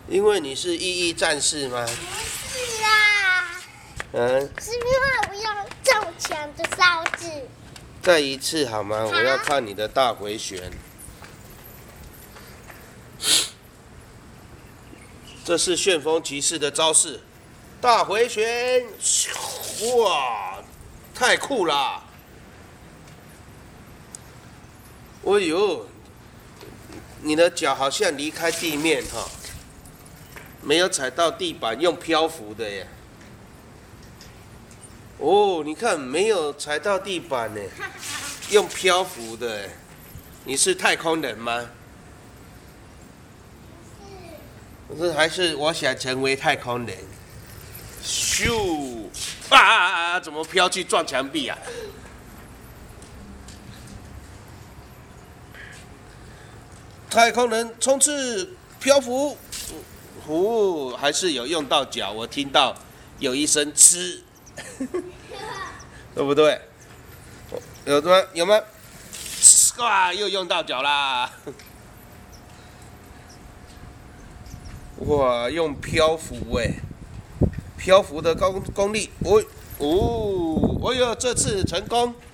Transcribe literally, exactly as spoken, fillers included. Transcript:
因为你是意义战士吗？ 不是啊， 嗯， 是因为我用中枪的招子。 再一次好吗？我要看你的大回旋。这是旋风骑士的招式，大回旋，哇，太酷了！哎呦，你的脚好像离开地面哈，没有踩到地板，用漂浮的耶。哦，你看没有踩到地板呢，用漂浮的耶。你是太空人吗？可是还是我想成为太空人。咻！啊啊啊！怎么飘去撞墙壁啊？太空人冲刺漂浮，哦，还是有用到脚，我听到有一声呲，对不对？有吗？有吗？哇，又用到脚啦！哇，用漂浮哎，漂浮的功功力，哦哦，哎呦，这次成功！